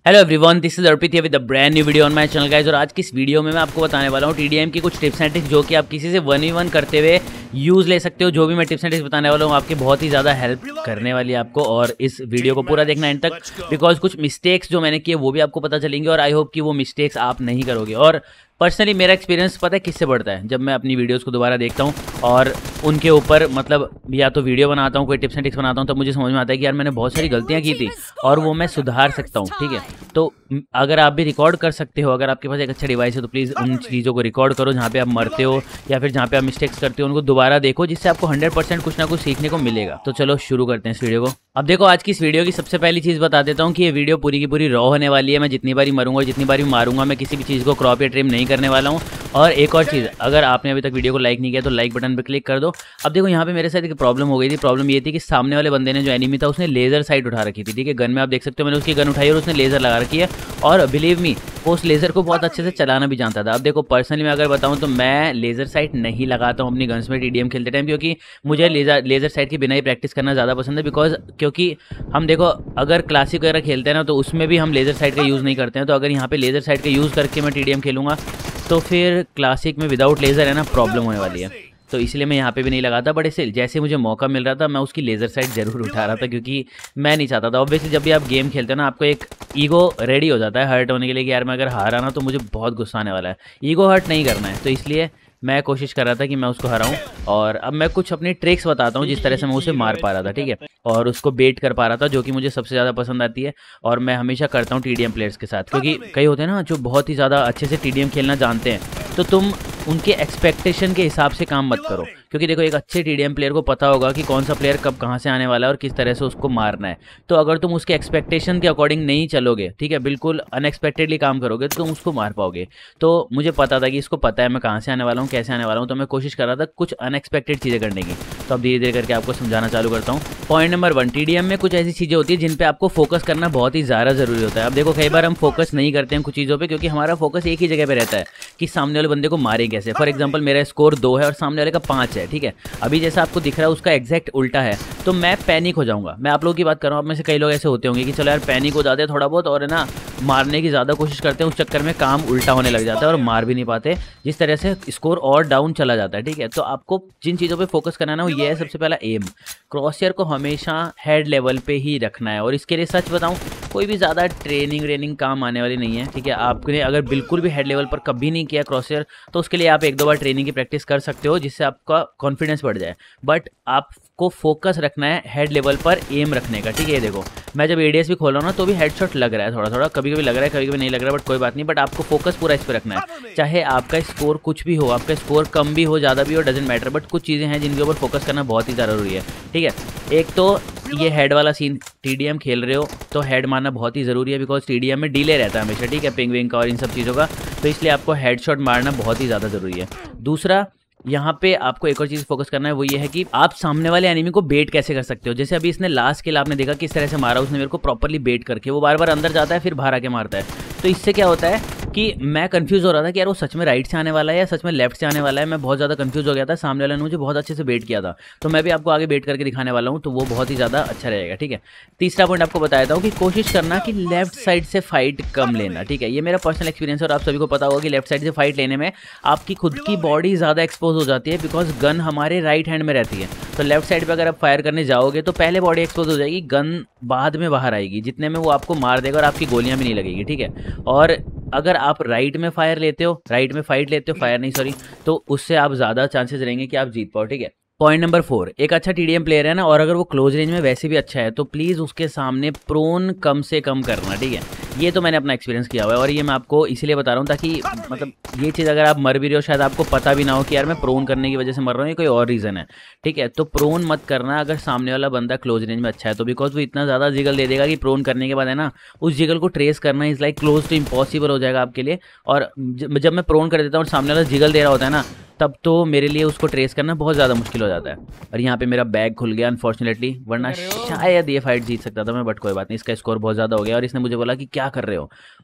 Hello everyone, this is Arpit with a brand new video on my channel guys. और आज की इस video में मैं आपको बताने वाला हूँ टीडीएम की कुछ टिप्स एंड ट्रिक्स जो कि आप किसी से 1v1 करते हुए यूज़ ले सकते हो। जो भी मैं टिप्स एंड ट्रिक्स बताने वाला हूँ आपकी बहुत ही ज़्यादा हेल्प करने वाली है आपको, और इस वीडियो को पूरा देखना एंड तक, बिकॉज कुछ मिस्टेक्स जो मैंने किए वो भी आपको पता चलेंगे और आई होप कि वो मिस्टेक्स आप नहीं करोगे। और पर्सनली मेरा एक्सपीरियंस पता है किससे बढ़ता है, जब मैं अपनी वीडियोस को दोबारा देखता हूँ और उनके ऊपर मतलब या तो वीडियो बनाता हूँ, कोई टिप्स एंड ट्रिक्स बनाता हूँ, तब मुझे समझ में आता है कि यार मैंने बहुत सारी गलतियाँ की थी और वो मैं सुधार सकता हूँ। ठीक है, तो अगर आप भी रिकॉर्ड कर सकते हो, अगर आपके पास एक अच्छा डिवाइस है तो प्लीज़ उन चीज़ों को रिकॉर्ड करो जहाँ पे आप मरते हो या फिर जहाँ पे आप मिस्टेक्स करते हो, उनको दोबारा देखो, जिससे आपको 100% कुछ ना कुछ सीखने को मिलेगा। तो चलो शुरू करते हैं इस वीडियो को। अब देखो, आज की इस वीडियो की सबसे पहली चीज़ बता देता हूँ कि ये वीडियो पूरी की पूरी रॉ होने वाली है। मैं जितनी बारी मरूंगा, जितनी बारी मारूंगा, मैं किसी भी चीज़ को क्रॉप या ट्रिम नहीं करने वाला हूँ। और एक और चीज़, अगर आपने अभी तक वीडियो को लाइक नहीं किया तो लाइक बटन पर क्लिक कर दो। अब देखो, यहाँ पे मेरे साथ एक प्रॉब्लम हो गई थी। प्रॉब्लम ये थी कि सामने वाले बंदे ने, जो एनिमी था, उसने लेजर साइट उठा रखी थी। ठीक है, गन में आप देख सकते हो मैंने उसकी गन उठाई और उसने लेजर लगा रखी है, और बिलीव मी वो उस लेज़र को बहुत अच्छे से चलाना भी जानता था। अब देखो, पर्सनली मैं अगर बताऊं तो मैं लेज़र साइट नहीं लगाता हूं अपनी गन्स में टीडीएम खेलते टाइम, क्योंकि मुझे लेज़र साइट के बिना ही प्रैक्टिस करना ज़्यादा पसंद है। बिकॉज क्योंकि हम देखो, अगर क्लासिक वगैरह खेलते हैं ना तो उसमें भी हम लेज़र साइट का यूज़ नहीं करते हैं। तो अगर यहाँ पे लेज़र साइट का यूज़ करके मैं टीडीएम खेलूँगा तो फिर क्लासिक में विदाउट लेज़र है ना प्रॉब्लम होने वाली है। तो इसलिए मैं यहाँ पे भी नहीं लगाता, बट इसे जैसे मुझे मौका मिल रहा था मैं उसकी लेज़र साइट ज़रूर उठा रहा था, क्योंकि मैं नहीं चाहता था। ऑब्वियसली जब भी आप गेम खेलते हो ना, आपको एक ईगो रेडी हो जाता है हर्ट होने के लिए कि यार मैं अगर हारा ना तो मुझे बहुत गुस्सा आने वाला है। ईगो हर्ट नहीं करना है, तो इसलिए मैं कोशिश कर रहा था कि मैं उसको हराऊं। और अब मैं कुछ अपनी ट्रिक्स बताता हूँ जिस तरह से मैं उसे मार पा रहा था। ठीक है, और उसको बेट कर पा रहा था, जो कि मुझे सबसे ज़्यादा पसंद आती है और मैं हमेशा करता हूँ टीडीएम प्लेयर्स के साथ। क्योंकि कई होते हैं ना जो बहुत ही ज़्यादा अच्छे से टीडीएम खेलना जानते हैं, तो तुम उनके एक्सपेक्टेशन के हिसाब से काम मत करो। क्योंकि देखो, एक अच्छे टीडीएम प्लेयर को पता होगा कि कौन सा प्लेयर कब कहाँ से आने वाला है और किस तरह से उसको मारना है। तो अगर तुम उसके एक्सपेक्टेशन के अकॉर्डिंग नहीं चलोगे, ठीक है, बिल्कुल अनएक्सपेक्टेडली काम करोगे, तो तुम उसको मार पाओगे। तो मुझे पता था कि इसको पता है मैं कहाँ से आने वाला हूँ, कैसे आने वाला हूँ, तो मैं कोशिश कर रहा था कुछ अनएक्सपेक्टेड चीज़ें करने की। तो अब धीरे धीरे करके आपको समझाना चालू करता हूँ। पॉइंट नंबर 1, टीडीएम में कुछ ऐसी चीज़ें होती है जिन पे आपको फोकस करना बहुत ही ज़्यादा ज़रूरी होता है। अब देखो, कई बार हम फोकस नहीं करते हैं कुछ चीज़ों पे, क्योंकि हमारा फोकस एक ही जगह पे रहता है कि सामने वाले बंदे को मारे कैसे। फॉर एग्जांपल, मेरा स्कोर 2 है और सामने वाले का 5 है। ठीक है, अभी जैसा आपको दिख रहा है उसका एग्जैक्ट उल्टा है, तो मैं पैनिक हो जाऊंगा। मैं आप लोगों की बात कर रहा हूँ, आप में से कई लोग ऐसे होते होंगे कि चलो यार पैनिक हो जाते हैं थोड़ा बहुत और है ना मारने की ज़्यादा कोशिश करते हैं, उस चक्कर में काम उल्टा होने लग जाता है और मार भी नहीं पाते, जिस तरह से स्कोर और डाउन चला जाता है। ठीक है, तो आपको जिन चीज़ों पे फोकस करना है ना, वो ये है सबसे पहला एम। क्रॉसयर को हमेशा हेड लेवल पे ही रखना है, और इसके लिए सच बताऊं कोई भी ज़्यादा ट्रेनिंग काम आने वाली नहीं है। ठीक है, आपने अगर बिल्कुल भी हेड लेवल पर कभी नहीं किया क्रॉसयर, तो उसके लिए आप 1-2 बार ट्रेनिंग की प्रैक्टिस कर सकते हो, जिससे आपका कॉन्फिडेंस बढ़ जाए। बट आपको फोकस रखना है हेड लेवल पर एम रखने का। ठीक है, देखो मैं जब एडीएस भी खोल रहा हूँ ना तो भी हेडशॉट लग रहा है, थोड़ा थोड़ा कभी कभी लग रहा है, कभी कभी नहीं लग रहा है, बट कोई बात नहीं। बट आपको फोकस पूरा इस पर रखना है, चाहे आपका स्कोर कुछ भी हो, आपका स्कोर कम भी हो, ज़्यादा भी हो, डजेंट मैटर। बट कुछ चीज़ें हैं जिनके ऊपर फोकस करना बहुत ही ज़्यादा जरूरी है। ठीक है, एक तो ये हेड वाला सीन, टीडीएम खेल रहे हो तो हेड मारना बहुत ही ज़रूरी है, बिकॉज टीडीएम में डिले रहता है हमेशा। ठीक है, पिंग विंग का और इन सब चीज़ों का, तो इसलिए आपको हेडशॉट मारना बहुत ही ज़्यादा ज़रूरी है। दूसरा, यहाँ पे आपको एक और चीज़ फोकस करना है, वो ये है कि आप सामने वाले एनिमी को बेट कैसे कर सकते हो। जैसे अभी इसने लास्ट किल आपने देखा किस तरह से मारा, उसने मेरे को प्रॉपर्ली बेट करके, वो बार बार अंदर जाता है फिर बाहर आके मारता है। तो इससे क्या होता है कि मैं कंफ्यूज हो रहा था कि यार वो सच में राइट से आने वाला है या सच में लेफ्ट से आने वाला है। मैं बहुत ज़्यादा कंफ्यूज हो गया था, सामने वाले ने मुझे बहुत अच्छे से बेट किया था। तो मैं भी आपको आगे बेट करके दिखाने वाला हूँ, तो वो बहुत ही ज़्यादा अच्छा रहेगा। ठीक है, तीसरा पॉइंट आपको बताया था कि कोशिश करना कि लेफ्ट साइड से फाइट कम लेना। ठीक है, ये मेरा पर्सनल एक्सपीरियंस है और आप सभी को पता होगा कि लेफ्ट साइड से फाइट लेने में आपकी खुद की बॉडी ज़्यादा एक्सपोज हो जाती है, बिकॉज गन हमारे राइट हैंड में रहती है। तो लेफ्ट साइड पर अगर आप फायर करने जाओगे तो पहले बॉडी एक्सपोज हो जाएगी, गन बाद में बाहर आएगी, जितने में वो आपको मार देगा और आपकी गोलियां भी नहीं लगेगी। ठीक है, और अगर आप राइट में फायर लेते हो, राइट में फाइट लेते हो, फायर नहीं सॉरी, तो उससे आप ज़्यादा चांसेस रहेंगे कि आप जीत पाओ। ठीक है, पॉइंट नंबर 4, एक अच्छा टीडीएम प्लेयर है ना, और अगर वो क्लोज रेंज में वैसे भी अच्छा है, तो प्लीज़ उसके सामने प्रोन कम से कम करना। ठीक है, ये तो मैंने अपना एक्सपीरियंस किया हुआ है और ये मैं आपको इसलिए बता रहा हूँ ताकि मतलब ये चीज़ अगर आप मर भी रहे हो, शायद आपको पता भी ना हो कि यार मैं प्रोन करने की वजह से मर रहा हूँ, ये कोई और रीज़न है। ठीक है, तो प्रोन मत करना अगर सामने वाला बंदा क्लोज रेंज में अच्छा है तो, बिकॉज वो इतना ज़्यादा जिगल दे देगा कि प्रोन करने के बाद है ना उस जिगल को ट्रेस करना is like close to impossible हो जाएगा आपके लिए। और जब मैं प्रोन कर देता हूँ और सामने वाला जिगल दे रहा होता है ना, तब तो मेरे लिए उसको ट्रेस करना बहुत ज़्यादा मुश्किल हो जाता है। और यहाँ पे मेरा बैग खुल गया अनफॉर्चुनेटली, वरना शायद ये फाइट जीत सकता था मैं, बट कोई बात नहीं, इसका स्कोर बहुत ज़्यादा हो गया और इसने मुझे बोला कि क्या कर रहे हो,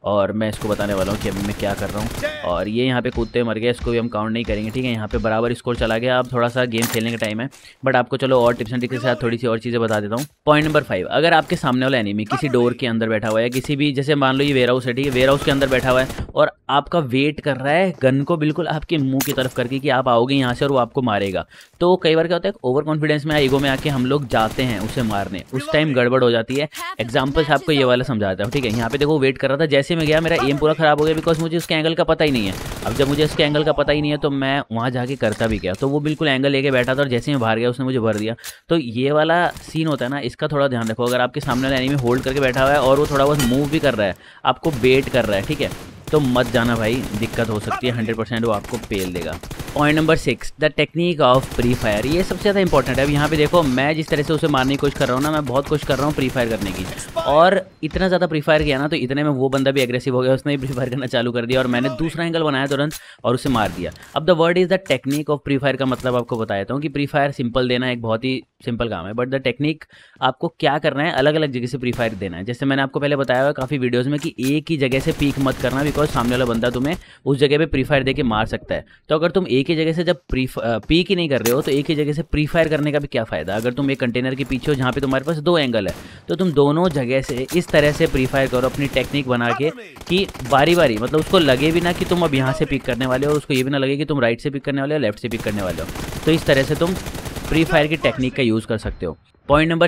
और मैं इसको बताने वाला हूँ कि अभी मैं क्या कर रहा हूँ। और ये यहाँ पे कूदते मर गया, इसको भी हम काउंट नहीं करेंगे, ठीक है। यहाँ पे बराबर स्कोर चला गया। अब थोड़ा सा गेम खेलने का टाइम है, बट आपको चलो और टिप्स एंड ट्रिक्स के साथ थोड़ी सी और चीज़ें बता देता हूँ। पॉइंट नंबर 5, अगर आपके सामने वाला एनिमी किसी डोर के अंदर बैठा हुआ है, किसी भी, जैसे मान लो ये वेयर हाउस है, ठीक है, वेयर हाउस के अंदर बैठा हुआ है और आपका वेट कर रहा है गन को बिल्कुल आपके मुंह की तरफ करके कि आप आओगे यहाँ से और वो आपको मारेगा, तो कई बार क्या होता है, ओवर कॉन्फिडेंस में, ईगो में आके हम लोग जाते हैं उसे मारने, उस टाइम गड़बड़ हो जाती है। एग्जाम्पल से आपको ये वाला समझाता हूँ, ठीक है। यहाँ पे देखो वेट कर रहा था, जैसे मैं गया मेरा एम पूरा खराब हो गया, बिकॉज मुझे उसके एंगल का पता ही नहीं है। अब जब मुझे इसके एंगल का पता ही नहीं है तो मैं वहाँ जाके करता भी क्या, तो वो बिल्कुल एंगल लेके बैठा था और जैसे मैं बाहर गया उसने मुझे भर दिया। तो ये वाला सीन होता है ना, इसका थोड़ा ध्यान रखो। अगर आपके सामने वाला एनिमी होल्ड करके बैठा हुआ है और वो थोड़ा बहुत मूव भी कर रहा है, आपको बेट कर रहा है, ठीक है, तो मत जाना भाई, दिक्कत हो सकती है, 100% वो आपको पेल देगा। Point number 6, the technique of pre fire, ये सबसे ज़्यादा इंपॉर्टेंट है। अब यहाँ पे देखो मैं जिस तरह से उसे मारने की कोशिश कर रहा हूँ ना, मैं बहुत कोशिश कर रहा हूँ प्री फायर करने की, और इतना ज़्यादा प्री फायर किया ना, तो इतने में वो बंदा भी एग्रेसिव हो गया, उसने भी प्री फायर करना चालू कर दिया और मैंने दूसरा एंगल बनाया तुरंत और उसे मार दिया। अब the word is the technique of pre fire का मतलब आपको बताता हूँ कि प्री फायर सिंपल देना एक बहुत ही सिंपल काम है, बट द टेक्निक आपको क्या करना है, अलग अलग जगह से प्री फायर देना है। जैसे मैंने आपको पहले बताया हुआ काफ़ी वीडियोज़ में कि एक ही जगह से पीक मत करना, बिकॉज सामने वाला बंदा तुम्हें उस जगह पे प्री फायर देके मार सकता है। तो अगर तुम एक ही जगह से जब पीक ही नहीं कर रहे हो, तो एक ही जगह से प्री फायर करने का भी क्या फ़ायदा। अगर तुम एक कंटेनर के पीछे हो जहाँ पे तुम्हारे पास 2 एंगल है, तो तुम दोनों जगह से इस तरह से प्री फायर करो अपनी टेक्निक बना के कि बारी बारी, मतलब उसको लगे भी ना कि तुम अब यहाँ से पिक करने वाले हो, उसको ये भी ना लगे कि तुम राइट से पिक करने वाले हो, लेफ्ट से पिक करने वाले हो। तो इस तरह से तुम प्री फायर की टेक्निक का यूज़ कर सकते हो। पॉइंट नंबर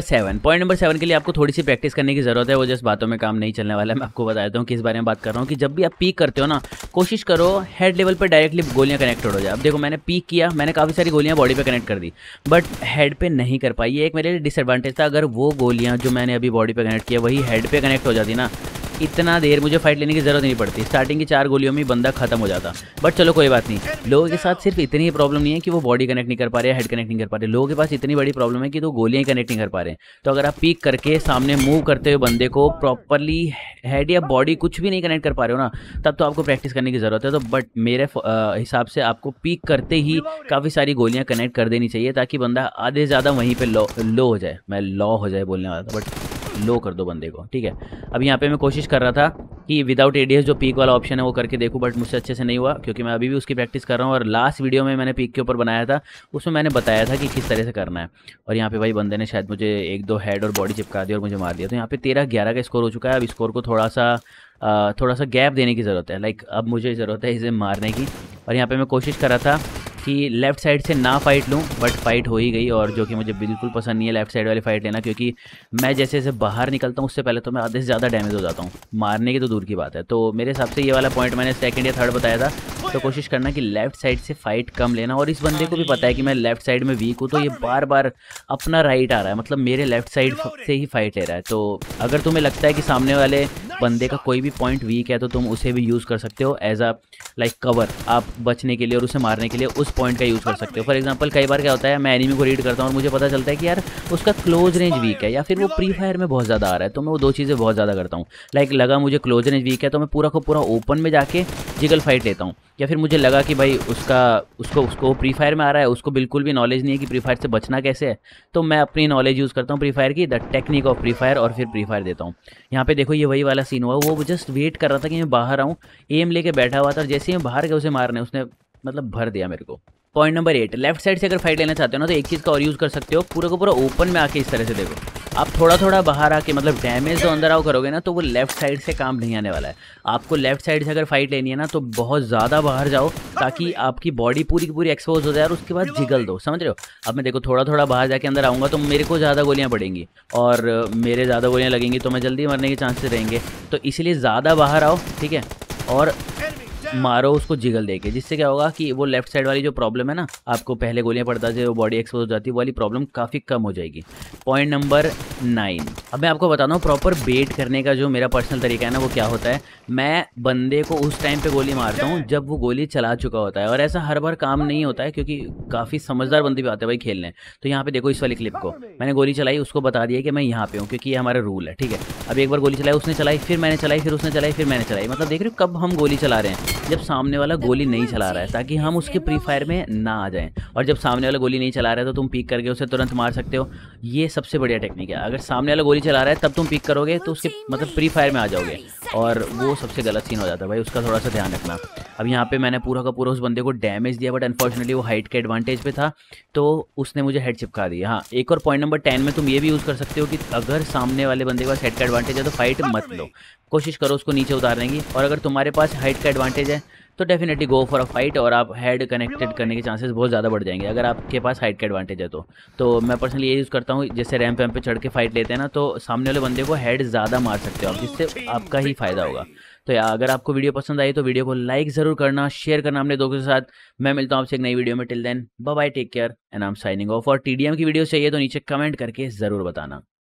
7 के लिए आपको थोड़ी सी प्रैक्टिस करने की ज़रूरत है, वो जस्ट बातों में काम नहीं चलने वाला है। मैं आपको बताता हूँ किस बारे में बात कर रहा हूँ, कि जब भी आप पीक करते हो ना, कोशिश करो हेड लेवल पर डायरेक्टली गोलियाँ कनेक्ट हो जाए। अब देखो मैंने पीक किया, मैंने काफ़ी सारी गोलियाँ बॉडी पे कनेक्ट कर दी, बट हेड पे नहीं कर पाई। ये एक मेरे लिए डिसएडवांटेज था। अगर वो गोलियाँ जो मैंने अभी बॉडी पे कनेक्ट किया वही हेड पे कनेक्ट हो जाती ना, इतना देर मुझे फाइट लेने की ज़रूरत नहीं पड़ती, स्टार्टिंग की 4 गोलियों में बंदा खत्म हो जाता। बट चलो कोई बात नहीं, लोगों के साथ सिर्फ इतनी ही प्रॉब्लम नहीं है कि वो बॉडी कनेक्ट नहीं कर पा रहे, हेड कनेक्ट नहीं कर पा रहे, लोगों के पास इतनी बड़ी प्रॉब्लम है कि तो गोलियां ही कनेक्ट नहीं कर पा रहे। तो अगर आप पीक करके सामने मूव करते हुए बंदे को प्रॉपरली हेड या बॉडी कुछ भी नहीं कनेक्ट कर पा रहे हो ना, तब तो आपको प्रैक्टिस करने की ज़रूरत है। तो बट मेरे हिसाब से आपको पीक करते ही काफ़ी सारी गोलियाँ कनेक्ट कर देनी चाहिए, ताकि बंदा आधे से ज़्यादा वहीं पर लो हो जाए। मैं लॉ हो जाए बोलने वाला था, बट लो कर दो बंदे को, ठीक है। अब यहाँ पे मैं कोशिश कर रहा था कि विदाउट एडीएस जो पीक वाला ऑप्शन है वो करके देखूँ, बट मुझसे अच्छे से नहीं हुआ, क्योंकि मैं अभी भी उसकी प्रैक्टिस कर रहा हूँ। और लास्ट वीडियो में मैंने पीक के ऊपर बनाया था, उसमें मैंने बताया था कि किस तरह से करना है। और यहाँ पे भाई बंदे ने शायद मुझे 1-2 हेड और बॉडी चिपका दी और मुझे मार दिया। तो यहाँ पे 13-11 का स्कोर हो चुका है। अब स्कोर को थोड़ा सा गैप देने की ज़रूरत है, लाइक अब मुझे ज़रूरत है इसे मारने की। और यहाँ पे मैं कोशिश कर रहा था कि लेफ़्ट साइड से ना फाइट लूँ, बट फाइट हो ही गई, और जो कि मुझे बिल्कुल पसंद नहीं है लेफ़्ट साइड वाली फाइट लेना, क्योंकि मैं जैसे जैसे बाहर निकलता हूँ उससे पहले तो मैं आधे से ज़्यादा डैमेज हो जाता हूँ, मारने की तो दूर की बात है। तो मेरे हिसाब से ये वाला पॉइंट मैंने 2nd या 3rd बताया था। तो कोशिश करना कि लेफ़्ट साइड से फाइट कम लेना। और इस बंदे को भी पता है कि मैं लेफ़्ट साइड में वीक हूँ, तो ये बार बार अपना राइट आ रहा है, मतलब मेरे लेफ़्ट साइड से ही फाइट ले रहा है। तो अगर तुम्हें लगता है कि सामने वाले बंदे का कोई भी पॉइंट वीक है, तो तुम उसे भी यूज़ कर सकते हो एज अ लाइक कवर, आप बचने के लिए और उसे मारने के लिए उस पॉइंट का यूज़ कर सकते हो। फॉर एग्जांपल कई बार क्या होता है, मैं एनिमी को रीड करता हूँ और मुझे पता चलता है कि यार उसका क्लोज रेंज वीक है, या फिर वो प्री फायर में बहुत ज़्यादा आ रहा है, तो मैं वो 2 चीज़ें बहुत ज़्यादा करता हूँ। लाइक लगा मुझे क्लोज रेंज वीक है, तो मैं पूरा को पूरा ओपन में जाके जिगल फाइट लेता हूँ। या फिर मुझे लगा कि भाई उसको प्री फायर में आ रहा है, उसको बिल्कुल भी नॉलेज नहीं है कि प्री फायर से बचना कैसे है, तो मैं अपनी नॉलेज यूज़ करता हूँ प्री फायर की, the technique of pre Fire, और फिर प्री फायर देता हूँ। यहाँ पे देखो ये वही वाला सीन हुआ, वो जस्ट वेट कर रहा था कि मैं बाहर आऊँ, एम लेके बैठा हुआ था, और जैसे ही मैं बाहर गया उसे मारने, उसने मतलब भर दिया मेरे को। पॉइंट नंबर 8, लेफ्ट साइड से अगर फाइट लेना चाहते हो ना, तो एक चीज़ का और यूज़ कर सकते हो, पूरा को पूरा ओपन में आके इस तरह से देखो, आप थोड़ा थोड़ा बाहर आके, मतलब डैमेज जो अंदर आओ करोगे ना, तो वो लेफ्ट साइड से काम नहीं आने वाला है। आपको लेफ्ट साइड से अगर फाइट लेनी है ना, तो बहुत ज़्यादा बाहर जाओ, ताकि आपकी बॉडी पूरी की पूरी एक्सपोज हो जाए, और उसके बाद जिगल दो, समझ रहे हो। अब मैं देखो थोड़ा थोड़ा बाहर जाके अंदर आऊँगा, तो मेरे को ज़्यादा गोलियाँ पड़ेंगी, और मेरे ज़्यादा गोलियाँ लगेंगी, तो मैं जल्दी मरने के चांसेस रहेंगे। तो इसलिए ज़्यादा बाहर आओ, ठीक है, और मारो उसको जिगल देके, जिससे क्या होगा कि वो लेफ्ट साइड वाली जो प्रॉब्लम है ना, आपको पहले गोलियां पड़ता है, वो बॉडी एक्सपोज हो जाती है, वो वाली प्रॉब्लम काफ़ी कम हो जाएगी। पॉइंट नंबर 9, अब मैं आपको बताता हूँ प्रॉपर बेट करने का जो मेरा पर्सनल तरीका है ना, वो क्या होता है। मैं बंदे को उस टाइम पे गोली मारता हूँ जब वो गोली चला चुका होता है, और ऐसा हर बार काम नहीं होता है, क्योंकि काफ़ी समझदार बंदे भी आते हैं भाई खेलने। तो यहाँ पे देखो इस वाली क्लिप को मैंने गोली चलाई, उसको बता दिया कि मैं यहाँ पे हूँ, क्योंकि ये हमारा रूल है, ठीक है। अब एक बार गोली चलाई, उसने चलाई, फिर मैंने चलाई, फिर उसने चलाई, फिर मैंने चलाई, मतलब देख रहे हो कब हम गोली चला रहे हैं, जब सामने वाला गोली नहीं चला रहा है, ताकि हम उसके प्री फायर में ना आ जाएं। और जब सामने वाला गोली नहीं चला रहा है तो तुम पीक करके उसे तुरंत मार सकते हो। ये सबसे बढ़िया टेक्निक है। अगर सामने वाला गोली चला रहा है तब तुम पीक करोगे तो उसके मतलब प्री फायर में आ जाओगे, और वो सबसे गलत सीन हो जाता है भाई, उसका थोड़ा सा ध्यान रखना। अब यहाँ पे मैंने पूरा का पूरा उस बंदे को डैमेज दिया, बट अनफॉर्चुनेटली वो हाइट के एडवांटेज पे था तो उसने मुझे हेड चिपका दिया। हाँ, एक और पॉइंट नंबर 10 में तुम ये भी यूज़ कर सकते हो कि अगर सामने वाले बंदे के पास हेड का एडवांटेज है तो फाइट मत लो, कोशिश करो उसको नीचे उतारने की। और अगर तुम्हारे पास हाइट का एडवांटेज है तो definitely go for a fight, और आप हेड कनेक्टेड करने के चांसेस बहुत ज़्यादा बढ़ जाएंगे अगर आपके पास हाइट का एडवांटेज है तो मैं पर्सनली ये यूज़ करता हूँ, जैसे रैंप वैम्प पे चढ़ के फाइट लेते हैं ना, तो सामने वाले बंदे को हेड ज़्यादा मार सकते हो आप, जिससे आपका ही फायदा होगा। तो यार अगर आपको वीडियो पसंद आई तो वीडियो को लाइक ज़रूर करना, शेयर करना अपने दोस्तों के साथ। मैं मिलता हूँ आपसे एक नई वीडियो में। Till then bye bye, take care and I am signing off. और टीडीएम की वीडियो चाहिए तो नीचे कमेंट करके ज़रूर बताना।